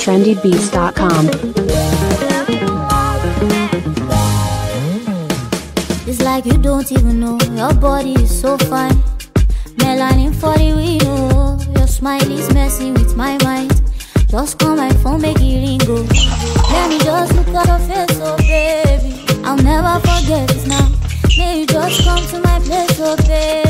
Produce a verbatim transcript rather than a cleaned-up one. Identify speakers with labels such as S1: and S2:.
S1: trendy beats dot com.
S2: It's like you don't even know your body is so fine. Melanin for the window. Your smile is messing with my mind. Just call my phone, make it ring go. Let me just look at your face, oh baby. I'll never forget this now. May you just come to my place, oh baby.